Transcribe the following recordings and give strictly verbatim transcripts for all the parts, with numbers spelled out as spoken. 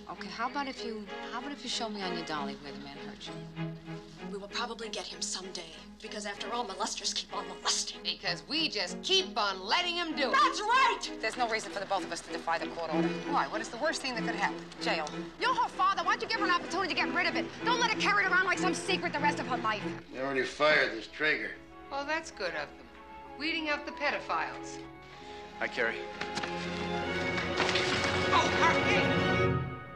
Okay, how about if you, how about if you show me on your dolly where the man hurt you? We will probably get him someday, because after all, molesters keep on molesting. Because we just keep on letting him do it. That's right! There's no reason for the both of us to defy the court order. Why? What is the worst thing that could happen? Jail. You're her father. Why don't you give her an opportunity to get rid of it? Don't let her carry it around like some secret the rest of her life. They already fired this Traeger. Well, that's good of them. Weeding out the pedophiles. Hi, Carrie. Oh, Harvey!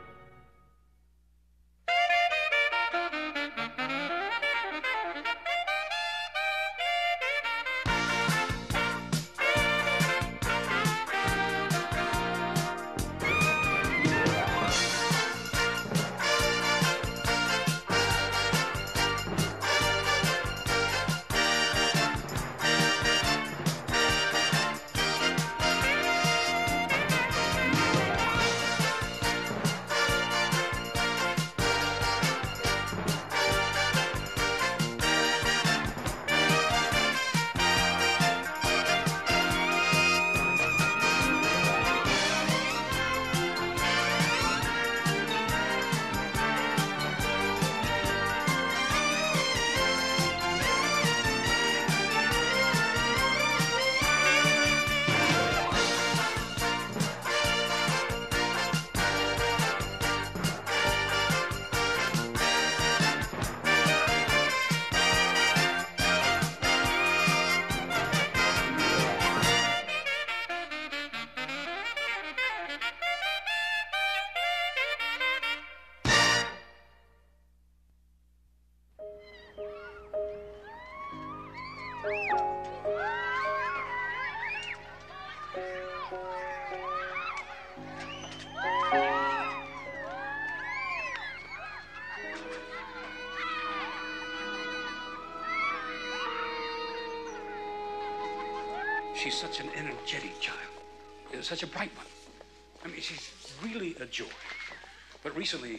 She's such an energetic child, uh, such a bright one. I mean, she's really a joy. But recently,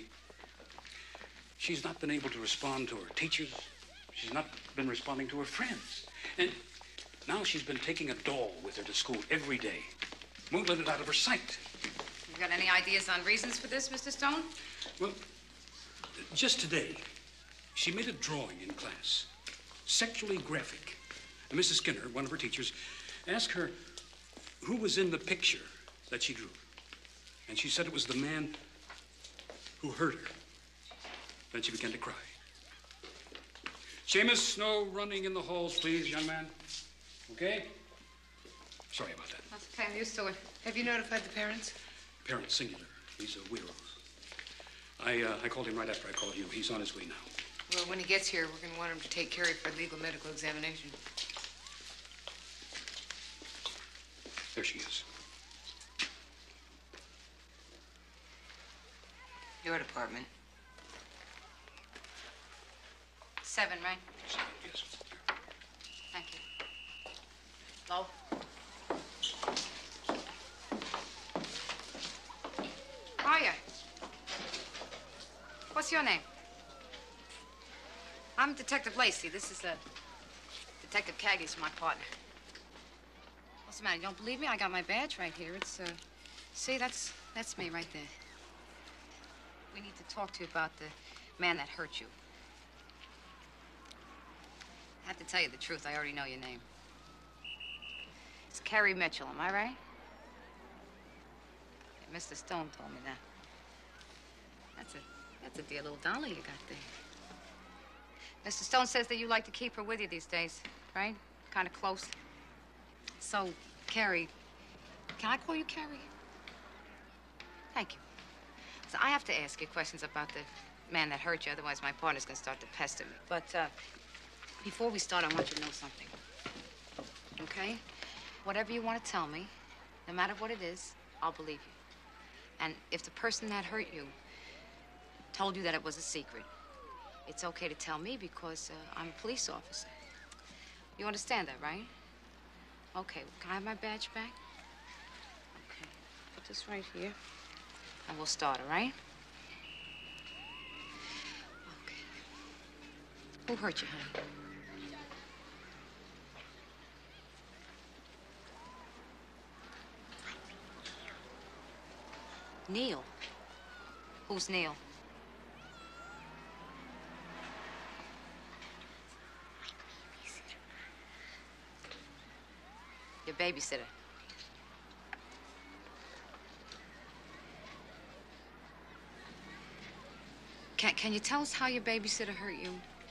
she's not been able to respond to her teachers. She's not been responding to her friends. And now she's been taking a doll with her to school every day. Won't let it out of her sight. You got any ideas on reasons for this, Mister Stone? Well, just today, she made a drawing in class, sexually graphic. And Missus Skinner, one of her teachers, asked her who was in the picture that she drew. And she said it was the man who hurt her. Then she began to cry. Seamus, no running in the halls, please, young man. Okay? Sorry about that. That's okay, I'm used to it. Have you notified the parents? Parent singular. He's a widow. I, uh, I called him right after I called you. He's on his way now. Well, when he gets here, we're going to want him to take Carrie for a legal medical examination. There she is. Your department. Seven, right? Seven, yes. Thank you. Low. Hiya. What's your name? I'm Detective Lacey. This is uh, Detective Caggy's my partner. What's the matter? You don't believe me? I got my badge right here. It's, uh, see, that's, that's me right there. We need to talk to you about the man that hurt you. I have to tell you the truth. I already know your name. It's Carrie Mitchell, am I right? Yeah, Mister Stone told me that. That's a, that's a dear little dolly you got there. Mister Stone says that you like to keep her with you these days, right? Kind of close. So, Carrie, can I call you Carrie? Thank you. So I have to ask you questions about the man that hurt you, otherwise my partner's gonna start to pester me. But uh, before we start, I want you to know something. Okay? Whatever you want to tell me, no matter what it is, I'll believe you. And if the person that hurt you told you that it was a secret, it's okay to tell me because uh, I'm a police officer. You understand that, right? Okay, can I have my badge back? Okay, put this right here, and we'll start, all right? Okay. Who hurt you, honey? Neil. Who's Neil? Your babysitter. Can, can you tell us how your babysitter hurt you?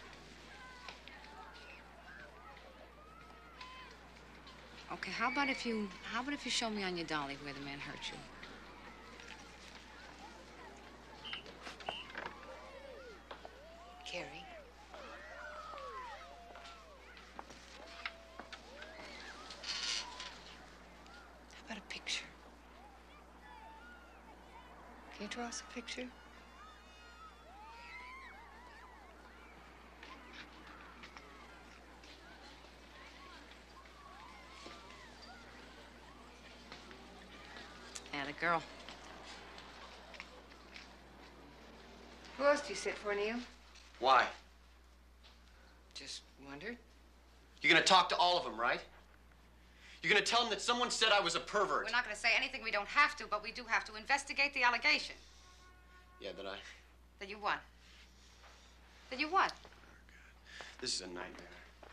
Okay, how about if you, how about if you show me on your dolly where the man hurt you? Carrie. How about a picture? Can you draw us a picture? Yeah, the girl. Who else do you sit for, Neil? Why? Just wondered. You're gonna talk to all of them, right? You're gonna tell them that someone said I was a pervert. We're not going to say anything we don't have to, but we do have to investigate the allegation. Yeah, that I... That you what? That you what? This is a nightmare.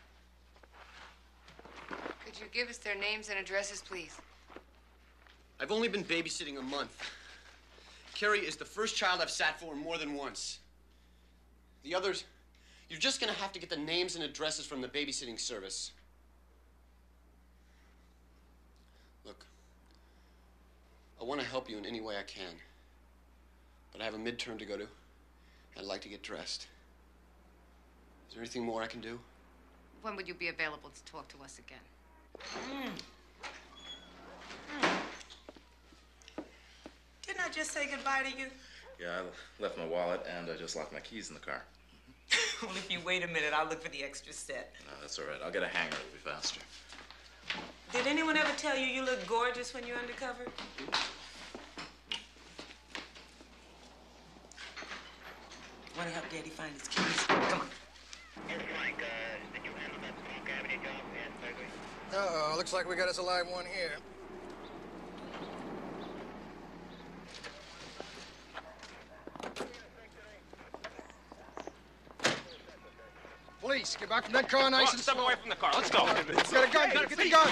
Could you give us their names and addresses, please? I've only been babysitting a month. Carrie is the first child I've sat for more than once. The others, you're just gonna have to get the names and addresses from the babysitting service. Look, I want to help you in any way I can, but I have a midterm to go to. I'd like to get dressed. Is there anything more I can do? When would you be available to talk to us again? Mm. Mm. Didn't I just say goodbye to you? Yeah, I left my wallet and I just locked my keys in the car. Well, if you wait a minute, I'll look for the extra set. No, that's all right. I'll get a hanger. It'll be faster. Did anyone ever tell you you look gorgeous when you're undercover? Want to help Daddy find his keys? Come on. Uh-oh, looks like we got us a live one here. Police, get back from that car nice and Step slow. away from the car. Let's go. Get a gun, get the gun.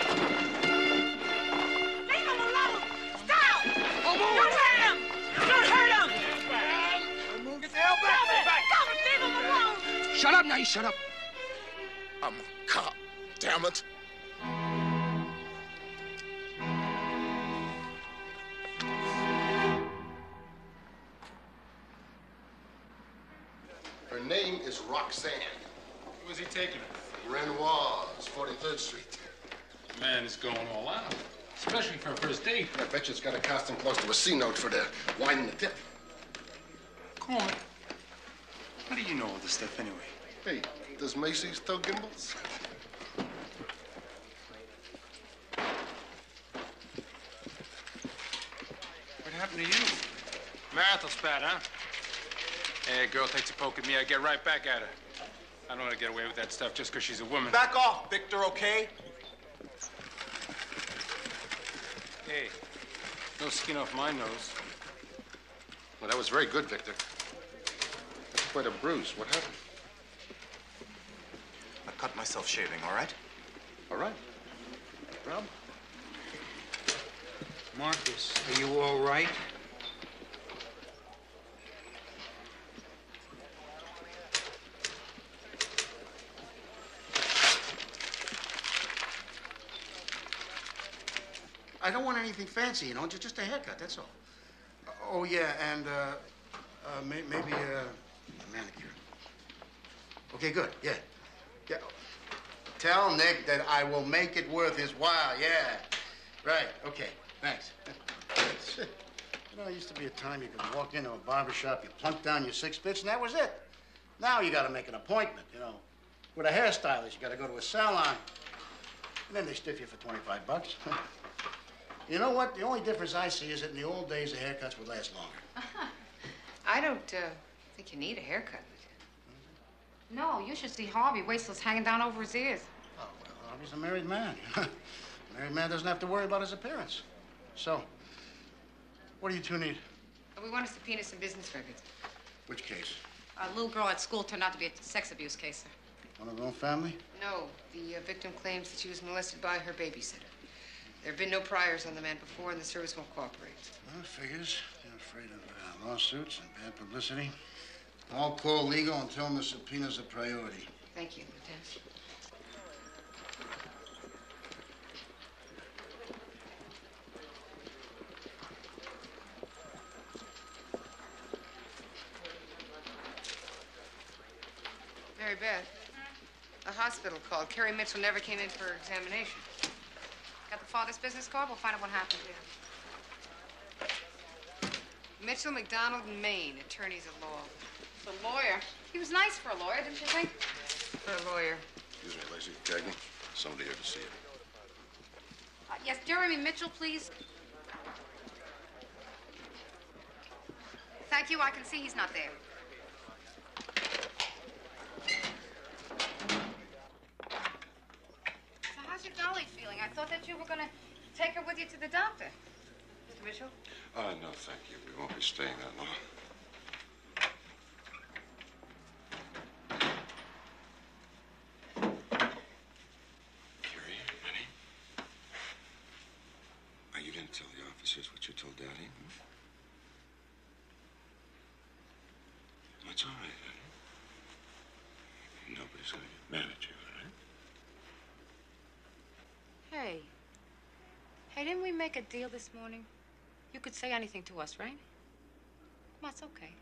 Leave him alone! Stop! Don't hurt him! Don't hurt him! Get the hell back! Stop it! Stop it! Leave him alone! Shut up now, you shut up. I'm a cop. Damn it. Her name is Roxanne. Where's he taking her? Renoir's, forty-third Street. Man is going all out. Especially for a first date. I bet you it's got a costume close to a C note for the wine and the tip. Coleman, how do you know all this stuff anyway? Hey, does Macy's throw gimbals? What happened to you? Marathon spat, huh? Hey, a girl takes a poke at me, I get right back at her. I don't want to get away with that stuff just because she's a woman. Back off, Victor, okay? Hey, no skin off my nose. Well, that was very good, Victor. That's quite a bruise. What happened? I cut myself shaving, all right? All right. Rob? Marcus, are you all right? I don't want anything fancy, you know, just, just a haircut, that's all. Uh, oh, yeah, and uh, uh, may, maybe uh, a manicure. Okay, good, yeah. yeah. Tell Nick that I will make it worth his while, yeah. Right, okay, thanks. You know, there used to be a time you could walk into a barber shop, you plunk down your six bits, and that was it. Now you gotta make an appointment, you know. With a hairstylist, you gotta go to a salon. And then they stiff you for twenty-five bucks. You know what? The only difference I see is that in the old days, the haircuts would last longer. Uh-huh. I don't uh, think you need a haircut. No, you should see Harvey. Wasteless hanging down over his ears. Oh, well, Harvey's a married man. A married man doesn't have to worry about his appearance. So, what do you two need? We want to subpoena some business records. Which case? A little girl at school turned out to be a sex abuse case, sir. One of her own family? No, the uh, victim claims that she was molested by her babysitter. There have been no priors on the man before, and the service won't cooperate. Well, figures. They're afraid of uh, lawsuits and bad publicity. I'll call legal and tell them the subpoena's a priority. Thank you, Lieutenant. Mary Beth, the hospital called. Carrie Mitchell never came in for her examination. Got the father's business card? We'll find out what happened here. Mitchell, McDonald, and Maine, attorneys at law. The lawyer. He was nice for a lawyer, didn't you think? For a lawyer. Excuse me, Lacey. Cagney, somebody here to see you. Uh, yes, Jeremy Mitchell, please. Thank you. I can see he's not there. So how's your dolly feeling? I thought that you were going to take her with you to the doctor. Mister Mitchell? Uh, no, thank you. We won't be staying that long. Carrie, honey. Are you going to tell the officers what you told Daddy? Hmm? That's all right, honey. Nobody's going to get mad at you, all right? Hey. Hey, didn't we make a deal this morning? You could say anything to us, right? That's okay.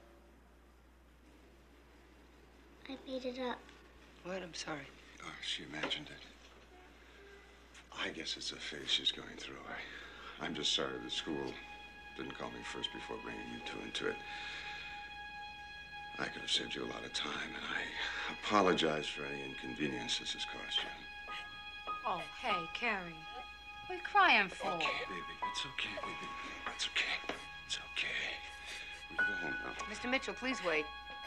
I made it up. What? I'm sorry. Oh, she imagined it. I guess it's a phase she's going through. I, I'm just sorry the school didn't call me first before bringing you two into it. I could have saved you a lot of time, and I apologize for any inconvenience this has caused you. Oh, hey, Carrie. What are you crying for? Okay, baby. It's okay, baby. It's okay. It's okay. We can go home now. Mister Mitchell, please wait.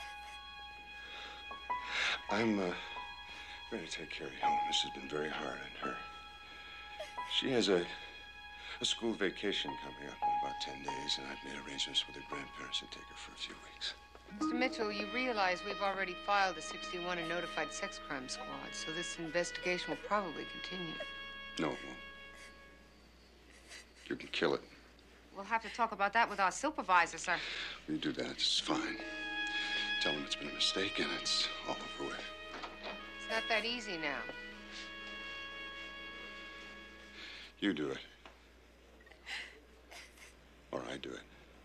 I'm, uh, going to take Carrie home. This has been very hard on her. She has a, a school vacation coming up in about ten days, and I've made arrangements with her grandparents to take her for a few weeks. Mister Mitchell, you realize we've already filed a sixty-one and notified sex crime squad, so this investigation will probably continue. No, it won't. You can kill it. We'll have to talk about that with our supervisor, sir. You do that, it's fine. Tell them it's been a mistake and it's all over with. It's not that easy now. You do it. Or I do it.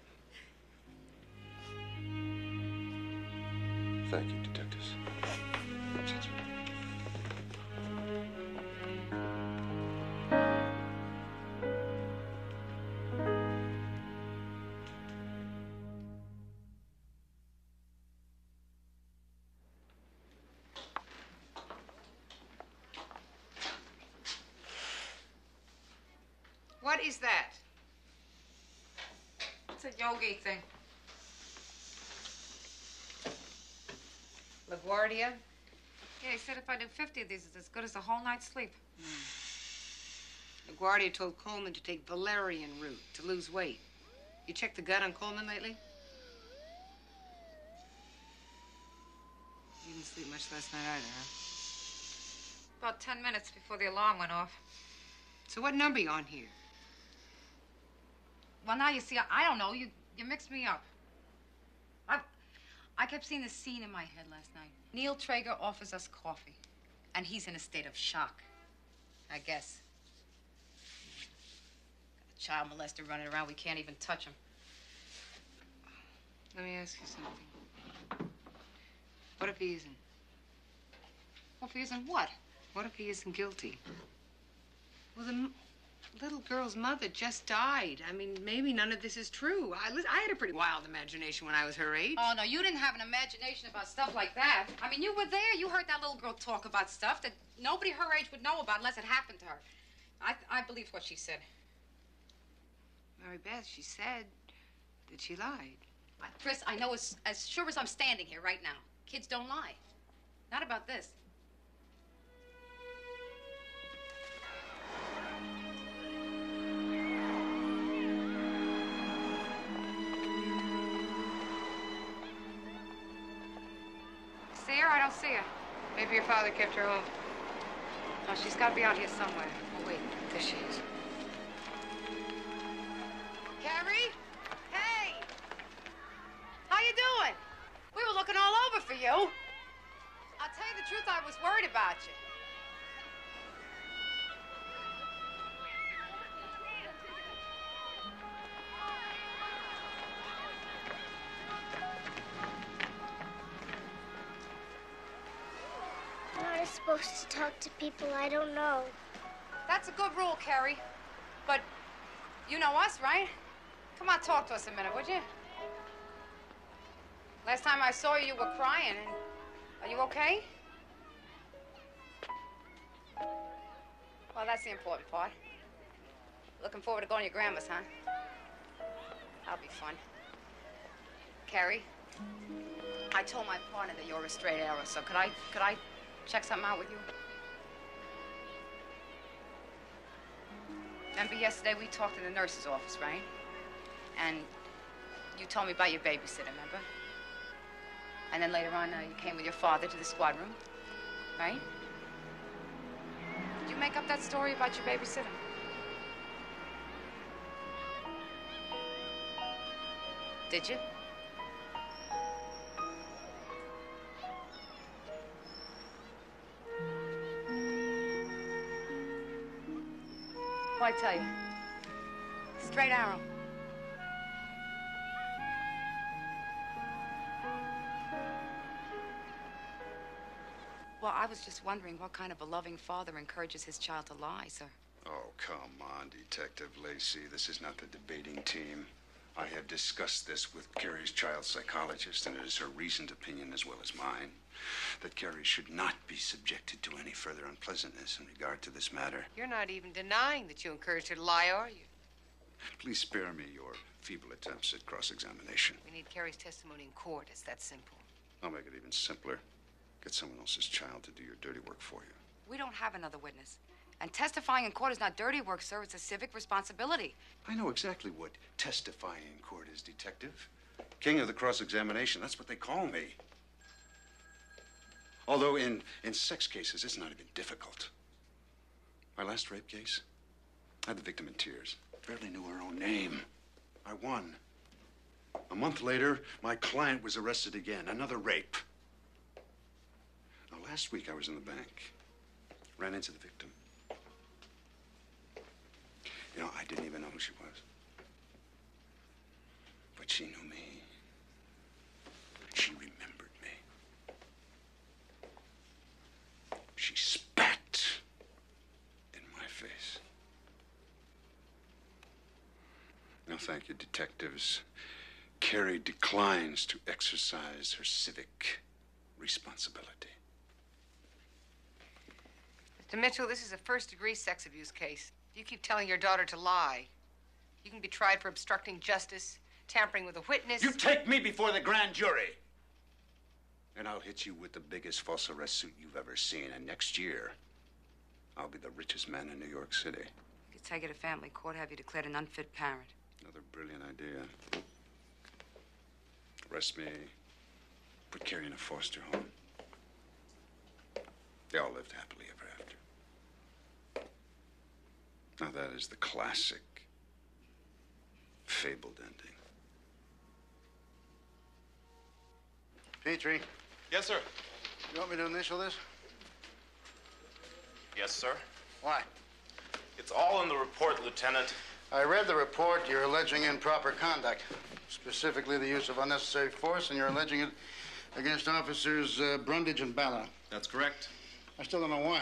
Thank you, detectives. What is that? It's a yogi thing. LaGuardia? Yeah, he said if I do fifty of these, it's as good as a whole night's sleep. Mm. LaGuardia told Coleman to take valerian root to lose weight. You checked the gut on Coleman lately? You didn't sleep much last night either, huh? About ten minutes before the alarm went off. So what number you on here? Well, now you see, I, I don't know. You you mixed me up. I I kept seeing this scene in my head last night. Neil Traeger offers us coffee, and he's in a state of shock, I guess. Got a child molester running around. We can't even touch him. Let me ask you something. What if he isn't? What if he isn't what? What if he isn't guilty? Well, the m little girl's mother just died. I mean, maybe none of this is true. I, li I had a pretty wild imagination when I was her age. Oh, no, you didn't have an imagination about stuff like that. I mean, you were there. You heard that little girl talk about stuff that nobody her age would know about unless it happened to her. I, I believed what she said. Mary Beth, she said that she lied. Uh, Chris, I know as, as sure as I'm standing here right now, kids don't lie. Not about this. don't see her. Maybe your father kept her home. Oh, she's got to be out here somewhere. Oh, wait. There she is. Carrie? Hey! How you doing? We were looking all over for you. I'll tell you the truth, I was worried about you. I'm not supposed to talk to people I don't know. That's a good rule, Carrie. But you know us, right? Come on, talk to us a minute, would you? Last time I saw you, you were crying. And are you okay? Well, that's the important part. Looking forward to going to your grandma's, huh? That'll be fun. Carrie, I told my partner that you're a straight arrow, so could I, could I check something out with you? Remember yesterday we talked in the nurse's office, right? And you told me about your babysitter, remember? And then later on, uh, you came with your father to the squad room, right? Did you make up that story about your babysitter? Did you? What'd I tell you? Straight arrow. Well, I was just wondering what kind of a loving father encourages his child to lie, sir. Oh, come on, Detective Lacey. This is not the debating team. I have discussed this with Carrie's child psychologist, and it is her reasoned opinion, as well as mine, that Carrie should not be subjected to any further unpleasantness in regard to this matter. You're not even denying that you encouraged her to lie, are you? Please spare me your feeble attempts at cross-examination. We need Carrie's testimony in court. It's that simple. I'll make it even simpler. Get someone else's child to do your dirty work for you. We don't have another witness. And testifying in court is not dirty work, sir. It's a civic responsibility. I know exactly what testifying in court is, Detective. King of the cross-examination. That's what they call me. Although in, in sex cases, it's not even difficult. My last rape case, I had the victim in tears. Barely knew her own name. I won. A month later, my client was arrested again. Another rape. Now, last week I was in the bank. Ran into the victim. You know, I didn't even know who she was. But she knew me. She remembered me. She spat in my face. No, thank you, detectives. Carrie declines to exercise her civic responsibility. Mister Mitchell, this is a first-degree sex abuse case. You keep telling your daughter to lie. You can be tried for obstructing justice, tampering with a witness. You take me before the grand jury, and I'll hit you with the biggest false arrest suit you've ever seen. And next year, I'll be the richest man in New York City. You could take it to family court, have you declared an unfit parent. Another brilliant idea. Arrest me, put Carrie in a foster home. They all lived happily ever after. Now that is the classic, fabled ending. Petrie, Yes, sir. you want me to initial this? Yes, sir. Why? It's all in the report, Lieutenant. I read the report. You're alleging improper conduct, specifically the use of unnecessary force, and you're alleging it against officers uh, Brundage and Ballard. That's correct. I still don't know why.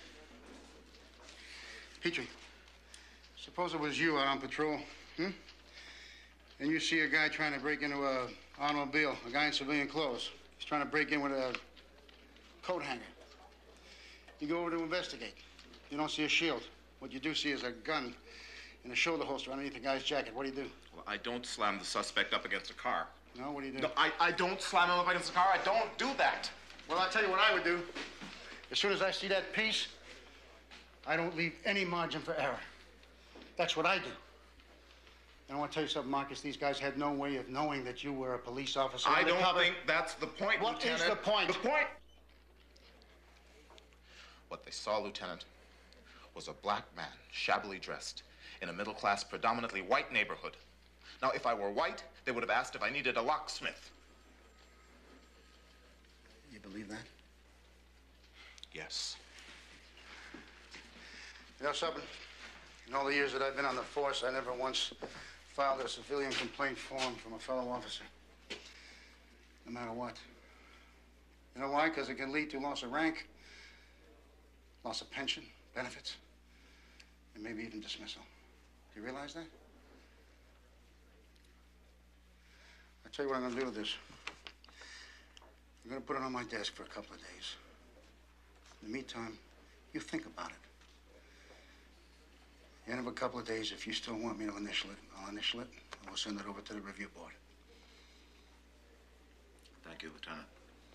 Petrie, suppose it was you out on patrol, hmm? And you see a guy trying to break into a automobile, a guy in civilian clothes. He's trying to break in with a coat hanger. You go over to investigate. You don't see a shield. What you do see is a gun in a shoulder holster underneath the guy's jacket. What do you do? Well, I don't slam the suspect up against a car. No, what do you do? No, I, I don't slam him up against a car. I don't do that. Well, I'll tell you what I would do. As soon as I see that piece, I don't leave any margin for error. That's what I do. And I want to tell you something, Marcus. These guys had no way of knowing that you were a police officer. I don't undercover. think that's the point, What is Lieutenant. the point? The point What they saw, Lieutenant, was a black man, shabbily dressed, in a middle-class, predominantly white neighborhood. Now, if I were white, they would have asked if I needed a locksmith. You believe that? Yes. You know something? In all the years that I've been on the force, I never once filed a civilian complaint form from a fellow officer. No matter what. You know why? Because it can lead to loss of rank, loss of pension, benefits, and maybe even dismissal. Do you realize that? I'll tell you what I'm going to do with this. I'm going to put it on my desk for a couple of days. In the meantime, you think about it. At the end of a couple of days, if you still want me to initial it, I'll initial it, and we'll send it over to the review board. Thank you, Lieutenant.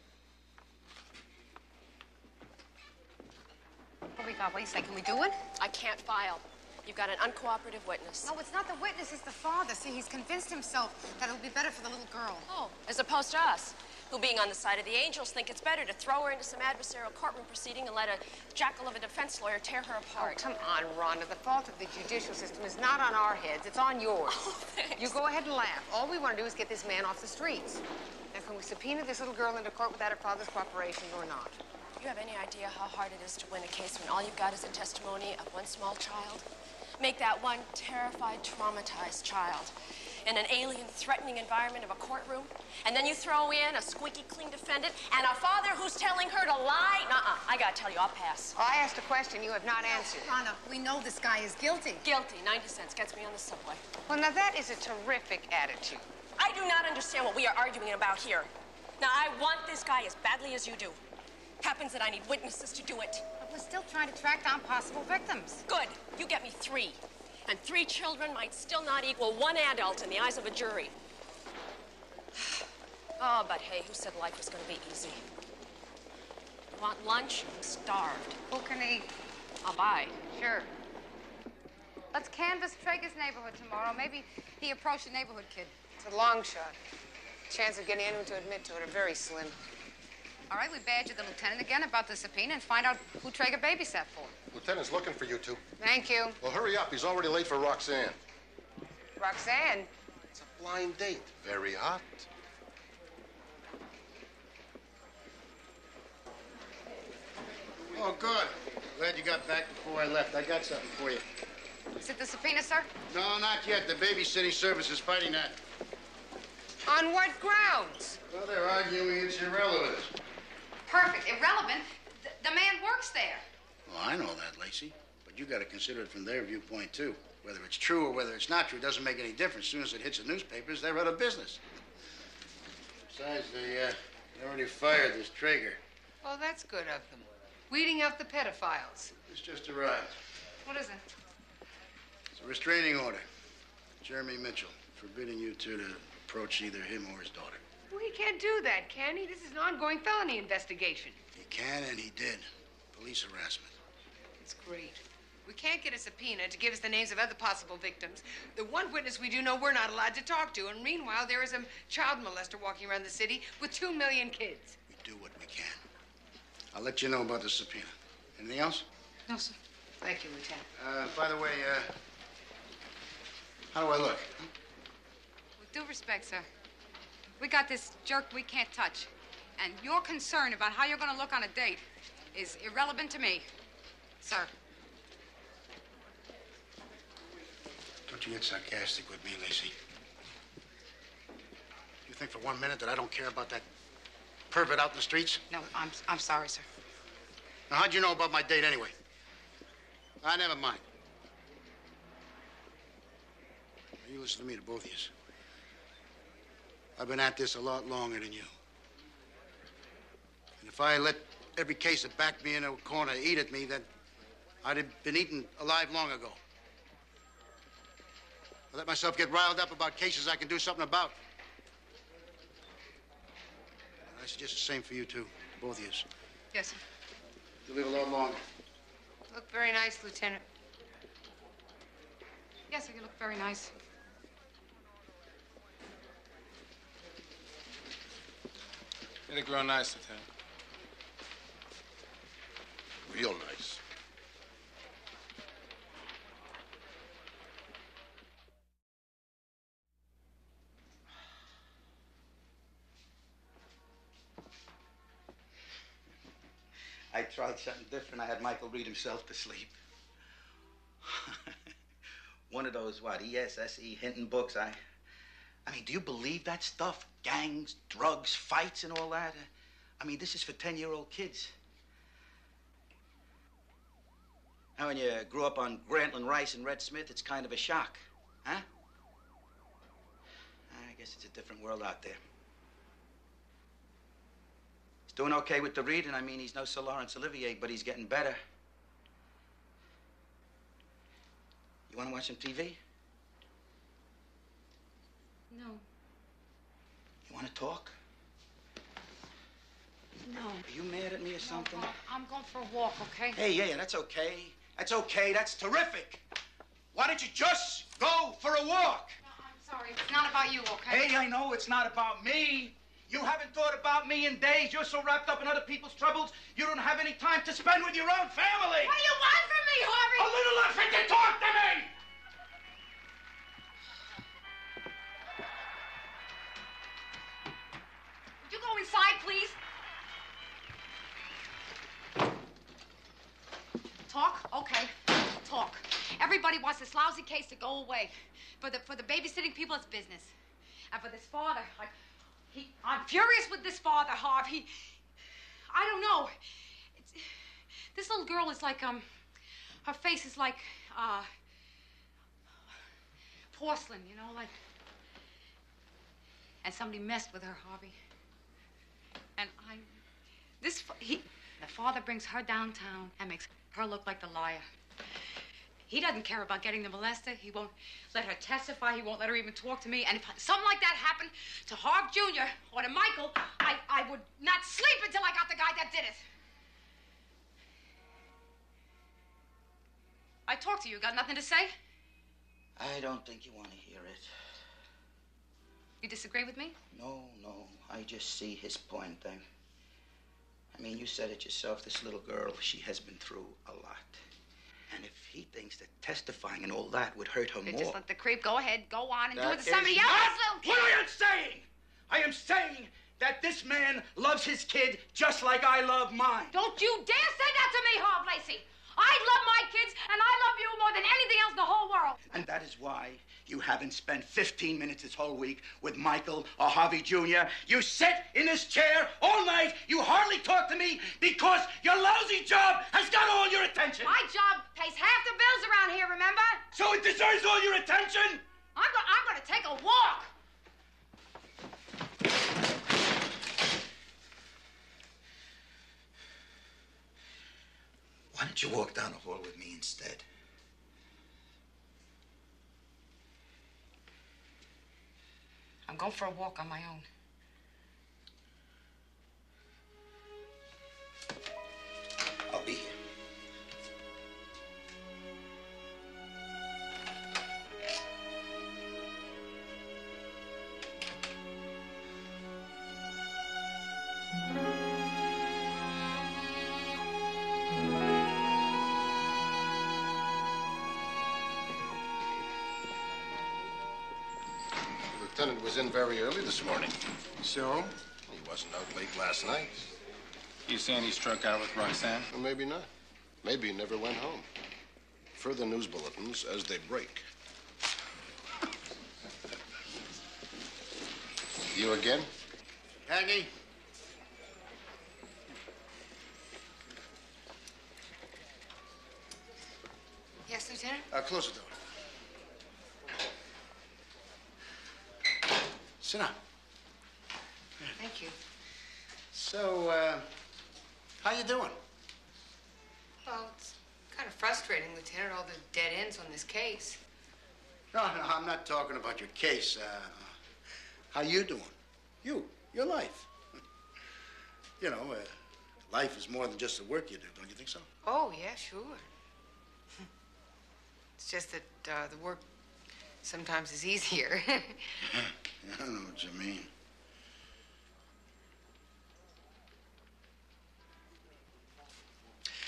What we got? What do you say? Can we do it? I can't file. You've got an uncooperative witness. No, it's not the witness, it's the father. See, he's convinced himself that it'll be better for the little girl. Oh, as opposed to us, who, being on the side of the angels, think it's better to throw her into some adversarial courtroom proceeding and let a jackal of a defense lawyer tear her apart. Oh, come on, Rhonda. The fault of the judicial system is not on our heads. It's on yours. Oh, thanks. You go ahead and laugh. All we want to do is get this man off the streets. Now, can we subpoena this little girl into court without her father's cooperation or not? Do you have any idea how hard it is to win a case when all you've got is a testimony of one small child? Make that one terrified, traumatized child in an alien, threatening environment of a courtroom, and then you throw in a squeaky clean defendant and a father who's telling her to lie? Nuh-uh. I gotta tell you, I'll pass. Oh, I asked a question you have not answered. Rhonda, we know this guy is guilty. Guilty. ninety cents gets me on the subway. Well, now that is a terrific attitude. I do not understand what we are arguing about here. Now, I want this guy as badly as you do. Happens that I need witnesses to do it. But we're still trying to track down possible victims. Good. You get me three. And three children might still not equal one adult in the eyes of a jury. Oh, but hey, who said life was going to be easy? You want lunch? I'm starved. Who can eat? I'll buy. Sure. Let's canvass Traeger's neighborhood tomorrow. Maybe he approached a neighborhood kid. It's a long shot. Chance of getting anyone to admit to it are very slim. All right, we badgered the lieutenant again about the subpoena and find out who Traeger babysat for. Lieutenant's looking for you two. Thank you. Well, hurry up. He's already late for Roxanne. Roxanne? It's a blind date. Very hot. Oh, good. Glad you got back before I left. I got something for you. Is it the subpoena, sir? No, not yet. The babysitting service is fighting that. On what grounds? Well, they're arguing it's irrelevant. Perfect. Irrelevant. Th the man works there. Well, I know that, Lacey. But you got to consider it from their viewpoint, too. Whether it's true or whether it's not true doesn't make any difference. As soon as it hits the newspapers, they're out of business. Besides, they, uh, they already fired this Traeger. Well, that's good of them. Weeding out the pedophiles. It's just arrived. What is it? It's a restraining order. Jeremy Mitchell, forbidding you two to approach either him or his daughter. Well, he can't do that, can he? This is an ongoing felony investigation. He can, and he did. Police harassment. It's great. We can't get a subpoena to give us the names of other possible victims. The one witness we do know we're not allowed to talk to, and meanwhile, there is a child molester walking around the city with two million kids. We do what we can. I'll let you know about the subpoena. Anything else? No, sir. Thank you, Lieutenant. Uh, by the way, uh, how do I look? With due respect, sir, we got this jerk we can't touch. And your concern about how you're going to look on a date is irrelevant to me, sir. Don't you get sarcastic with me, Lacey. You think for one minute that I don't care about that pervert out in the streets? No, I'm, I'm sorry, sir. Now, how'd you know about my date anyway? I never mind. Now, you listen to me, to both of you. I've been at this a lot longer than you. And if I let every case that backed me into a corner eat at me, then I'd have been eaten alive long ago. I let myself get riled up about cases I can do something about. And I suggest the same for you, too, both of you. Yes, sir. You live a lot longer. Look very nice, Lieutenant. Yes, sir, you look very nice. You look real nice, Lieutenant. real nice. I tried something different. I had Michael read himself to sleep. One of those, what, E S S E Hinton books. I, I mean, do you believe that stuff? Gangs, drugs, fights, and all that? I mean, this is for ten-year-old kids. Now, when you grew up on Grantland Rice and Red Smith, it's kind of a shock, huh? I guess it's a different world out there. He's doing okay with the reading. I mean, he's no Sir Laurence Olivier, but he's getting better. You want to watch some T V? No. You want to talk? No. Are you mad at me or something? No, I'm going for a walk, okay? Hey, yeah, yeah, that's okay. That's okay. That's terrific. Why don't you just go for a walk? No, I'm sorry. It's not about you, okay? Hey, I know it's not about me. You haven't thought about me in days. You're so wrapped up in other people's troubles, you don't have any time to spend with your own family. What do you want from me, Harvey? A little effort to talk to me! Would you go inside, please? Talk? Okay. Talk. Everybody wants this lousy case to go away. For the for the babysitting people, it's business. And for this father, like, he, I'm furious with this father, Harv. He, I don't know. It's, this little girl is like, um, her face is like, uh, porcelain, you know, like, and somebody messed with her, Harvey. And I, this, he, the father brings her downtown and makes her look like the liar. He doesn't care about getting the molester. He won't let her testify. He won't let her even talk to me. And if something like that happened to Harv Junior or to Michael, I, I would not sleep until I got the guy that did it. I talked to you. Got nothing to say? I don't think you want to hear it. You disagree with me? No, no. I just see his point then. I mean, you said it yourself. This little girl, she has been through a lot. And if he thinks that testifying and all that would hurt her Then more... just let the creep go ahead, go on and That do it to is somebody not else, little kid. what I am saying! I am saying that this man loves his kid just like I love mine. Don't you dare say that to me, Harv Lacey. I love my kids, and I love you more than anything else in the whole world. And that is why you haven't spent fifteen minutes this whole week with Michael or Harvey Junior You sit in this chair all night. You hardly talk to me because your lousy job has got all your attention. My job pays half the bills around here, remember? So it deserves all your attention? I'm, go I'm going to take a walk. Why don't you walk down the hall with me instead? I'm going for a walk on my own. I'll be here. The lieutenant was in very early this morning. So? He wasn't out late last night. You saying he struck out with Roxanne? Well, maybe not. Maybe he never went home. Further news bulletins as they break. You again? Aggie? Yes, Lieutenant? Uh, close the door. Sit down. Thank you. So, uh, how you doing? Well, it's kind of frustrating, Lieutenant, all the dead ends on this case. No, no, I'm not talking about your case. Uh, how you doing? You, your life. You know, uh, life is more than just the work you do, don't you think so? Oh, yeah, sure. It's just that uh, the work sometimes is easier. I don't know what you mean.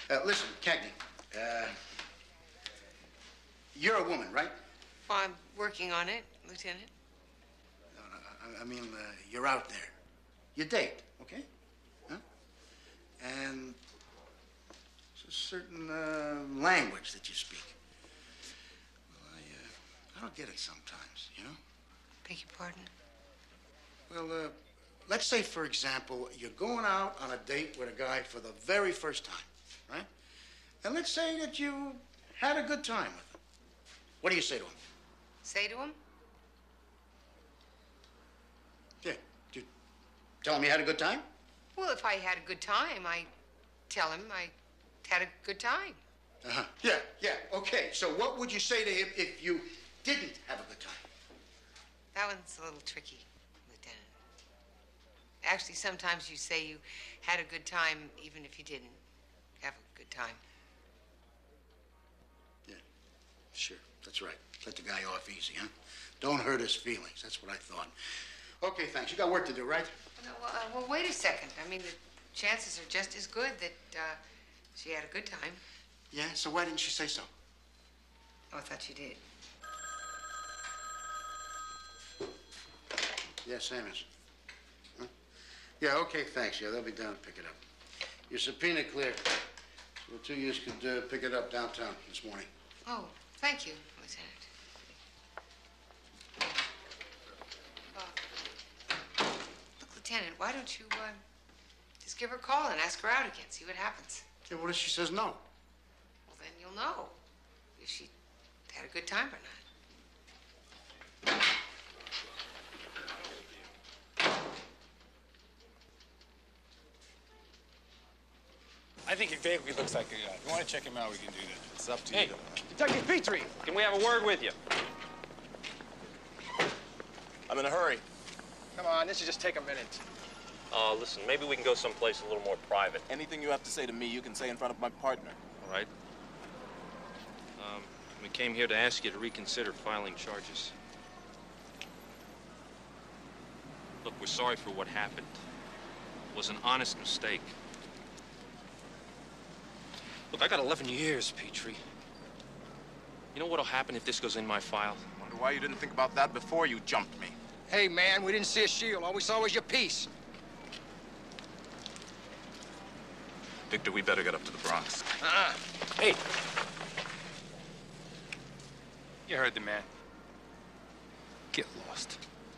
Uh, listen, Cagney, uh, you're a woman, right? Well, I'm working on it, Lieutenant. No, no, I, I mean, uh, you're out there. You date, okay? Huh? And there's a certain uh, language that you speak. Well, I, uh, I don't get it sometimes, you know? Beg your pardon? Well, uh, let's say, for example, you're going out on a date with a guy for the very first time, right? And let's say that you had a good time with him. What do you say to him? Say to him? Yeah. You tell him you had a good time? Well, if I had a good time, I tell him I had a good time. Uh-huh. Yeah, yeah, okay. So what would you say to him if you didn't have a good time? That one's a little tricky, Lieutenant. Actually, sometimes you say you had a good time even if you didn't have a good time. Yeah, sure. That's right. Let the guy off easy, huh? Don't hurt his feelings. That's what I thought. Okay, thanks. You got work to do, right? No, well, uh, well, wait a second. I mean, the chances are just as good that uh, she had a good time. Yeah, so why didn't she say so? Oh, I thought she did. Yeah, same as. Huh? Yeah, okay, thanks. Yeah, they'll be down to pick it up. Your subpoena clear. So the two of you could uh, pick it up downtown this morning. Oh, thank you, Lieutenant. Uh, look, Lieutenant, why don't you uh, just give her a call and ask her out again, see what happens? Yeah, what if she says no? Well, then you'll know if she had a good time or not. I think he vaguely looks like a guy. If you want to check him out, we can do that. It's up to Hey, you. Detective Petrie, can we have a word with you? I'm in a hurry. Come on, this should just take a minute. Uh, listen, maybe we can go someplace a little more private. Anything you have to say to me, you can say in front of my partner. All right. Um, we came here to ask you to reconsider filing charges. Look, we're sorry for what happened. It was an honest mistake. Look, I got eleven years, Petrie. You know what'll happen if this goes in my file? Wonder why you didn't think about that before you jumped me. Hey, man, we didn't see a shield. All we saw was your piece. Victor, we better get up to the Bronx. Uh-uh. Hey. You heard the man. Get lost.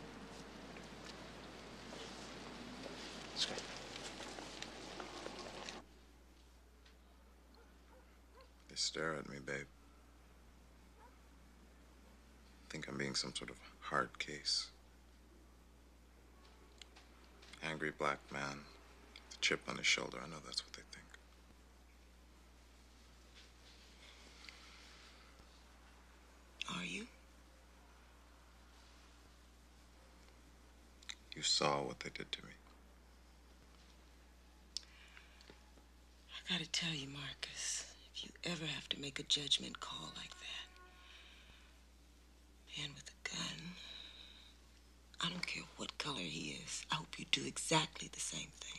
Let's go. They stare at me, babe. Think I'm being some sort of hard case. Angry black man, the chip on his shoulder. I know that's what they think. Are you? You saw what they did to me. I gotta tell you, Marcus, if you ever have to make a judgment call like that, man with a gun, I don't care what color he is, I hope you do exactly the same thing.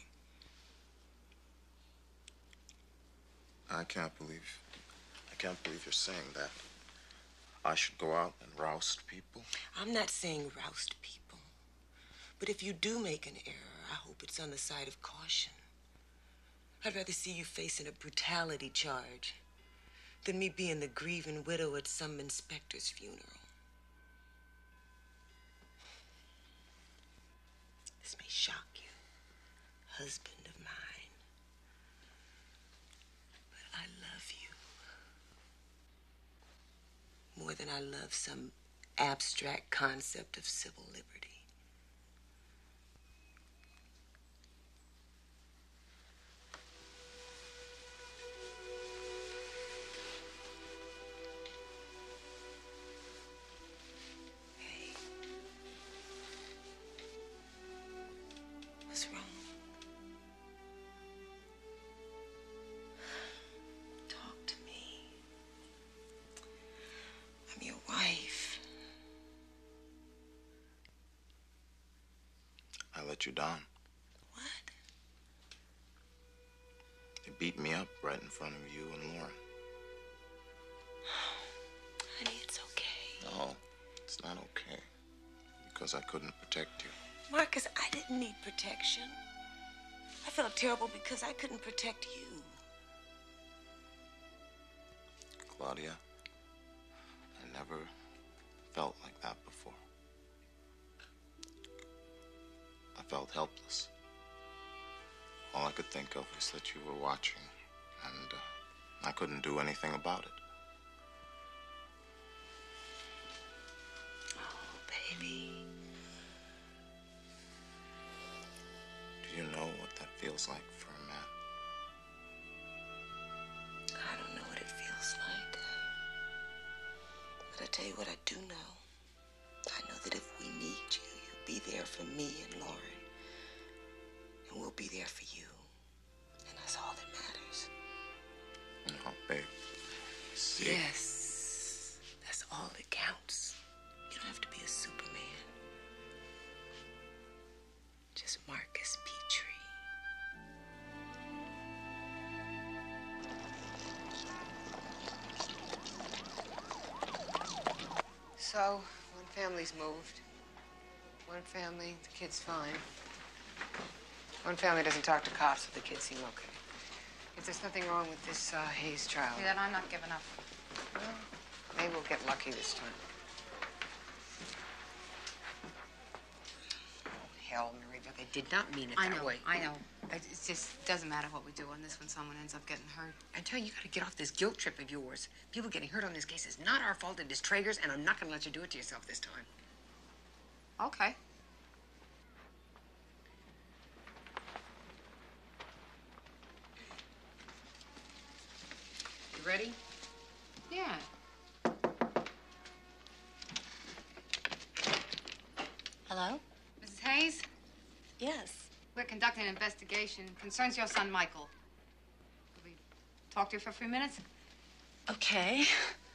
I can't believe, I can't believe you're saying that. I should go out and roust people? I'm not saying roust people, but if you do make an error, I hope it's on the side of caution. I'd rather see you facing a brutality charge than me being the grieving widow at some inspector's funeral. This may shock you, husband of mine, but I love you more than I love some abstract concept of civil liberty. What's wrong? Talk to me. I'm your wife. I let you down. What? You beat me up right in front of you and Lauren. Honey, it's okay. No, it's not okay. Because I couldn't protect you. Marcus, I didn't need protection. I felt terrible because I couldn't protect you. Claudia, I never felt like that before. I felt helpless. All I could think of was that you were watching, and uh, I couldn't do anything about it. Oh, baby. Do you know what that feels like for a man? I don't know what it feels like. But I tell you what I do know. I know that if we need you, you'll be there for me and Lauren. And we'll be there for you. And that's all that matters. No, babe. See? Yes. That's all that counts. You don't have to be a Superman. Just Marcus Petrie. So, one family's moved. One family, the kid's fine. One family doesn't talk to cops, so the kids seem okay. If there's nothing wrong with this uh, Hayes child, Then I'm not giving up. well, maybe we'll get lucky this time. Oh, hell, Mary Beth, I did not mean it I that know, way. I know. It it just doesn't matter what we do on this when someone ends up getting hurt. I tell you, you gotta get off this guilt trip of yours. People getting hurt on this case is not our fault. It is Traeger's, and I'm not gonna let you do it to yourself this time. Okay. You ready? Yeah. Hello? Missus Hayes? Yes. We're conducting an investigation. Concerns your son, Michael. Could we talk to you for a few minutes? Okay.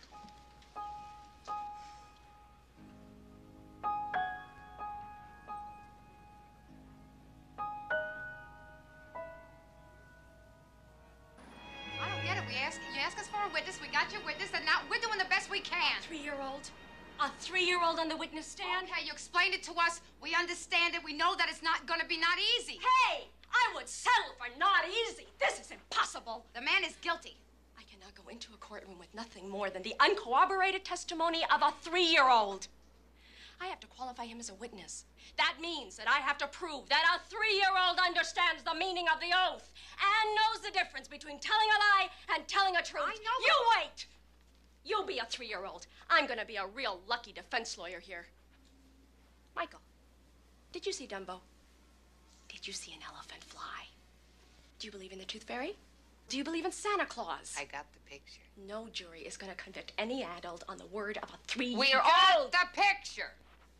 I don't get it. We ask, you ask us for a witness, we got your witness, and now we're doing the best we can. Three-year-old? A three-year-old on the witness stand? Okay, you explained it to us. We understand it. We know that it's not gonna be not easy. Hey! I would settle for not easy. This is impossible. The man is guilty. I cannot go into a courtroom with nothing more than the uncorroborated testimony of a three-year-old. I have to qualify him as a witness. That means that I have to prove that a three-year-old understands the meaning of the oath and knows the difference between telling a lie and telling a truth. I know. You wait! You'll be a three-year-old. I'm gonna be a real lucky defense lawyer here. Michael, did you see Dumbo? Did you see an elephant fly? Do you believe in the Tooth Fairy? Do you believe in Santa Claus? I got the picture. No jury is gonna convict any adult on the word of a three-year-old. We're all the picture.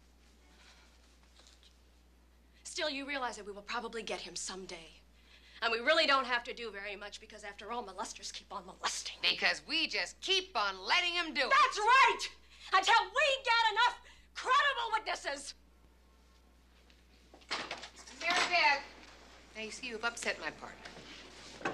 Still, you realize that we will probably get him someday. And we really don't have to do very much because, after all, molesters keep on molesting. Because we just keep on letting him do it. That's right! Until we get enough credible witnesses. Mary Beth. Now, you see, you've upset my partner.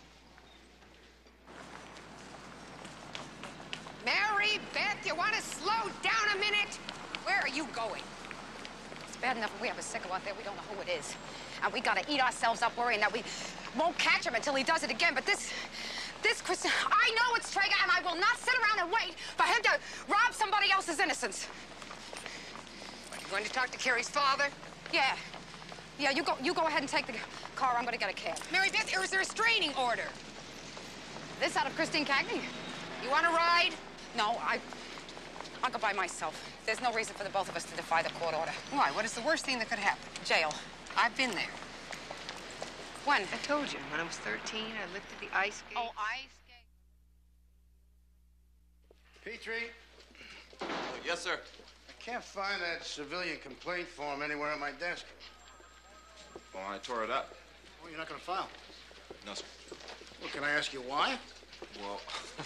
Mary Beth, you want to slow down a minute? Where are you going? It's bad enough when we have a sicko out there, we don't know who it is. And we gotta eat ourselves up worrying that we won't catch him until he does it again. But this, this, Chris, I know it's Traeger, and I will not sit around and wait for him to rob somebody else's innocence. Are you going to talk to Carrie's father? Yeah. Yeah, you go, you go ahead and take the car. I'm gonna get a cab. Mary Beth, there was a restraining order. This out of Christine Cagney? You want to ride? No, I, I'll go by myself. There's no reason for the both of us to defy the court order. Why? What is the worst thing that could happen? Jail. I've been there. When? I told you, when I was thirteen, I lifted the ice skate. Oh, ice skate. Petrie, Uh, yes, sir. I can't find that civilian complaint form anywhere on my desk. Well, I tore it up. Oh, you're not going to file? No, sir. Well, can I ask you why? Well,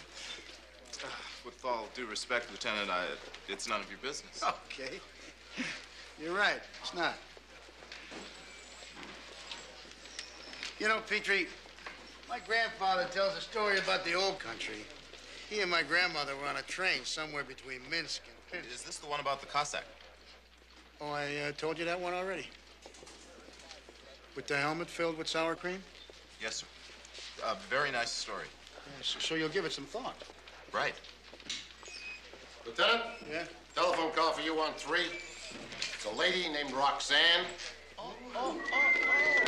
with all due respect, Lieutenant, I, it's none of your business. Okay. You're right. It's not. You know, Petrie, My grandfather tells a story about the old country. He and my grandmother were on a train somewhere between Minsk and Pinsk. Is this the one about the Cossack? Oh, I uh, told you that one already. With the helmet filled with sour cream? Yes, sir. A very nice story. Yeah, so, so you'll give it some thought. Right. Lieutenant? Yeah? Telephone call for you on three. It's a lady named Roxanne. Oh, oh, oh, oh.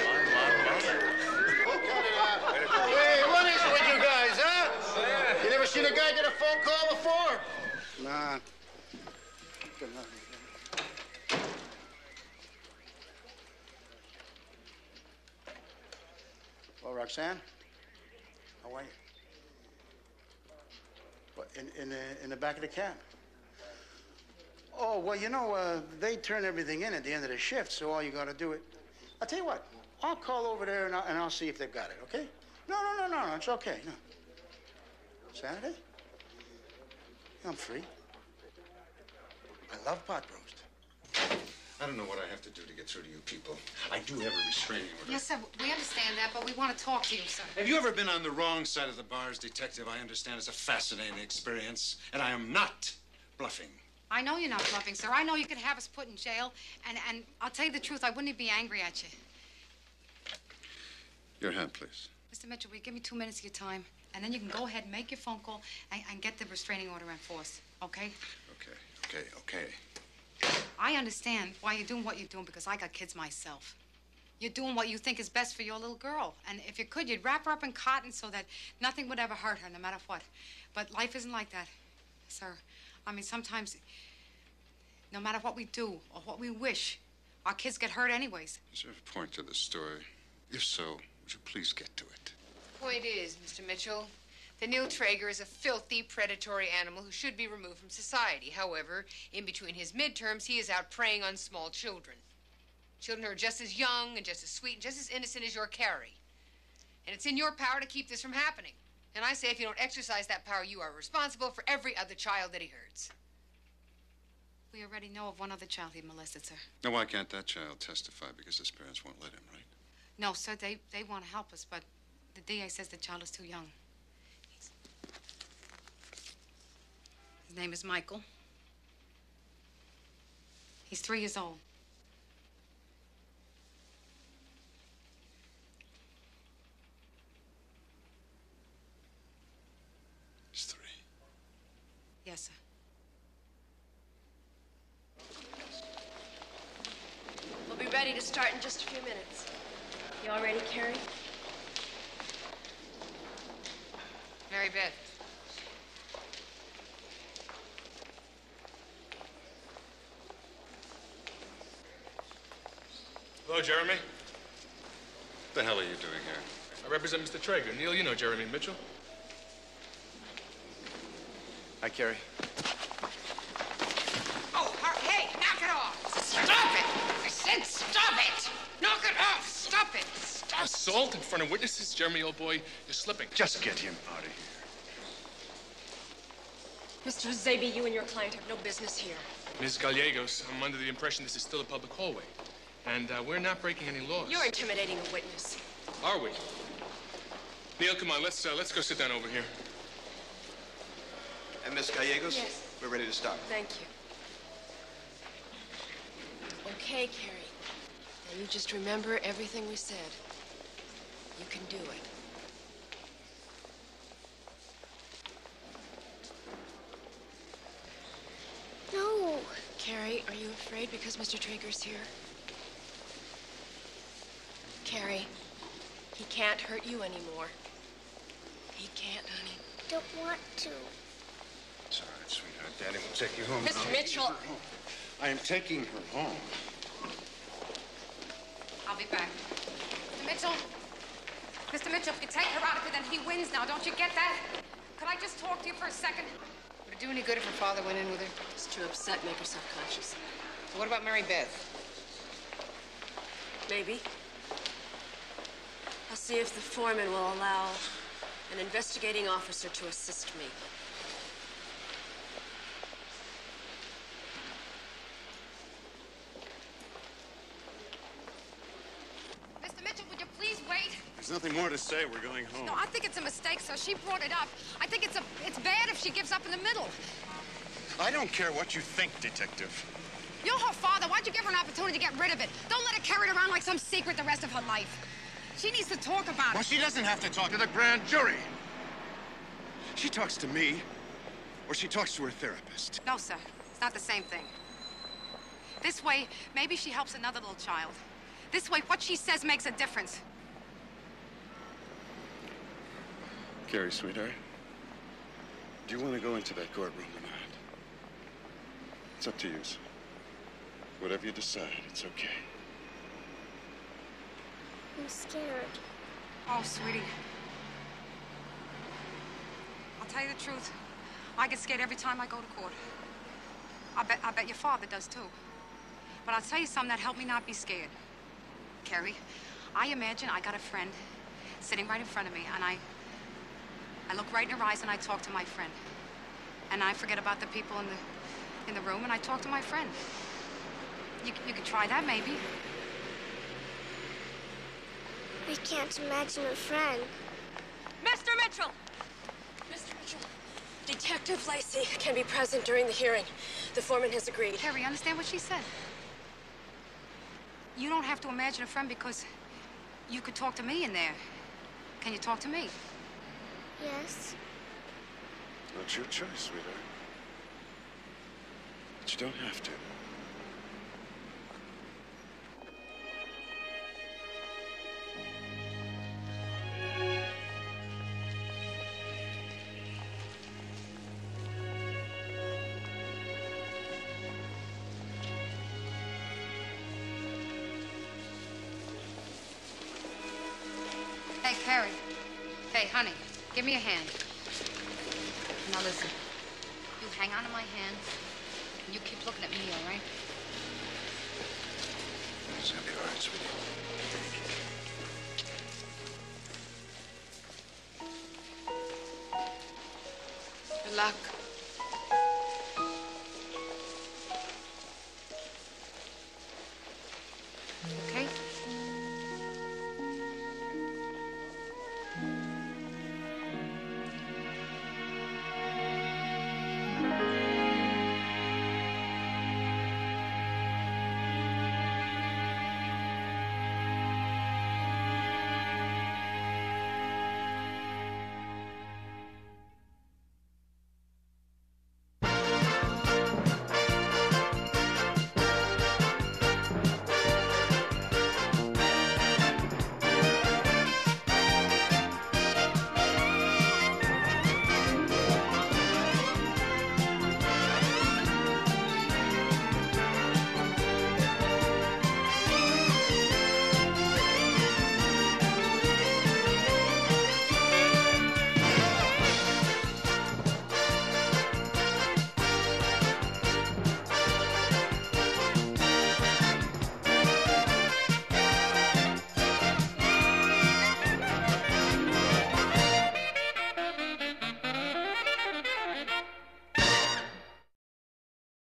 Hey, what is it with you guys, huh? You never seen a guy get a phone call before? Nah. Good enough. Well, Roxanne, how are you? What, in, in, the, in the back of the cab? Oh, well, you know, uh, they turn everything in at the end of the shift, so all you got to do it. I'll tell you what, I'll call over there and I'll, and I'll see if they've got it, okay? No, no, no, no, no, it's okay. No. Saturday? I'm free. I love pot roast. I don't know what I have to do to get through to you people. I do have a restraining order. Yes, sir, we understand that, but we want to talk to you, sir. Have you ever been on the wrong side of the bars, Detective? I understand it's a fascinating experience, and I am not bluffing. I know you're not bluffing, sir. I know you could have us put in jail, and, and I'll tell you the truth, I wouldn't be angry at you. Your hand, please. Mister Mitchell, will you give me two minutes of your time, and then you can go ahead and make your phone call and, and get the restraining order enforced, okay? Okay, okay, okay. I understand why you're doing what you're doing because I got kids myself. You're doing what you think is best for your little girl. And if you could, you'd wrap her up in cotton so that nothing would ever hurt her, no matter what. But life isn't like that, sir. I mean, sometimes, no matter what we do or what we wish, our kids get hurt anyways. Is there a point to the story? If so, would you please get to it? Point is, Mister Mitchell, the Neil Traeger is a filthy, predatory animal who should be removed from society. However, in between his midterms, he is out preying on small children. Children who are just as young and just as sweet and just as innocent as your Carrie. And it's in your power to keep this from happening. And I say if you don't exercise that power, you are responsible for every other child that he hurts. We already know of one other child he molested, sir. Now, why can't that child testify? Because his parents won't let him, right? No, sir, they, they want to help us, but the D A says the child is too young. His name is Michael. He's three years old. He's three. Yes, sir. We'll be ready to start in just a few minutes. You all ready, Carrie? Mary Beth. Hello, Jeremy. What the hell are you doing here? I represent Mister Traeger. Neil, you know Jeremy Mitchell. Hi, Carrie. Oh, hey, knock it off. Stop it. I said stop it. Knock it off. Stop it. Stop. Assault in front of witnesses? Jeremy, old boy, you're slipping. Just get him out of here. Mister Zabi, you and your client have no business here. Miz Gallegos, I'm under the impression this is still a public hallway. And uh, we're not breaking any laws. You're intimidating a witness. Are we? Neil, come on, let's uh, let's go sit down over here. And Miss Gallegos? Yes. We're ready to start. Thank you. Okay, Carrie. Now you just remember everything we said. You can do it. No. Carrie, are you afraid because Mister Traeger's here? Carrie, he can't hurt you anymore. He can't, honey. Don't want to. It's all right, sweetheart. Daddy will take you home. Mister I'll Mitchell. take her home. I am taking her home. I'll be back. Mister Mitchell. Mister Mitchell, if you take her out of it, then he wins now. Don't you get that? Could I just talk to you for a second? Would it do any good if her father went in with her? Just to upset, make her self-conscious. So what about Mary Beth? Maybe. I'll see if the foreman will allow an investigating officer to assist me. Mister Mitchell, would you please wait? Is There's nothing more to say. We're going home. No, I think it's a mistake, sir. She brought it up. I think it's a it's bad if she gives up in the middle. I don't care what you think, Detective. You're her father. Why'd you give her an opportunity to get rid of it? Don't let her carry it around like some secret the rest of her life. She needs to talk about Well, it. she doesn't have to talk to the grand jury. She talks to me, or she talks to her therapist. No, sir. It's not the same thing. This way, maybe she helps another little child. This way, what she says makes a difference. Carrie, sweetheart, do you want to go into that courtroom tonight? It's up to you, sir. Whatever you decide, it's okay. I'm scared. Oh, sweetie. I'll tell you the truth. I get scared every time I go to court. I bet, I bet your father does, too. But I'll tell you something that helped me not be scared. Carrie, I imagine I got a friend sitting right in front of me, and I... I look right in her eyes, and I talk to my friend. And I forget about the people in the, in the room, and I talk to my friend. You, you could try that, maybe. I can't imagine a friend. Mister Mitchell! Mister Mitchell, Detective Lacey can be present during the hearing. The foreman has agreed. Carrie, understand what she said? You don't have to imagine a friend because you could talk to me in there. Can you talk to me? Yes. That's your choice, sweetheart. But you don't have to. Hey, Carrie. Hey, honey, give me a hand. Now listen. You hang on to my hand, and you keep looking at me, all right? It's gonna be all right, sweetie. Good luck. Okay,